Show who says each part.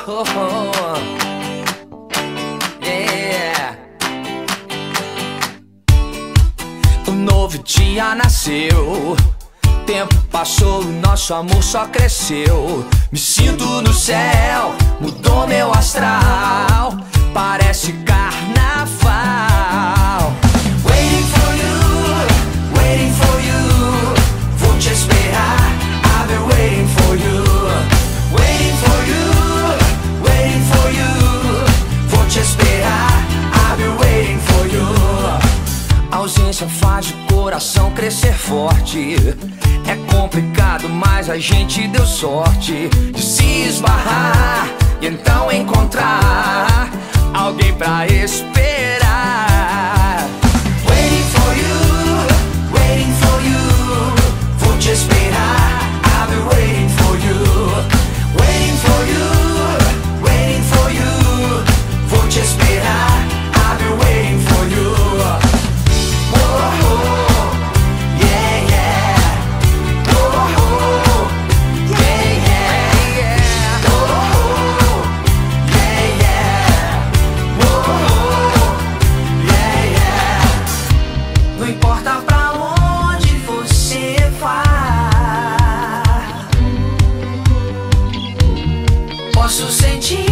Speaker 1: oh, oh. Yeah. Um novo dia nasceu, tempo passou, nosso amor só cresceu. Me sinto no céu, mudou meu astral, parece carnaval. Waiting for you, waiting for you. Vou te esperar, I've been waiting for you. Waiting for you, waiting for you. Vou te esperar, I've been waiting for you. A ausência faz o coração crescer forte. É complicado, mas a gente deu sorte de se esbarrar e então encontrar alguém pra esperar. Waiting for you, vou te esperar, I've been waiting for you. Waiting for you, vou te esperar, I've been waiting for you. Não importa pra onde você vá, posso sentir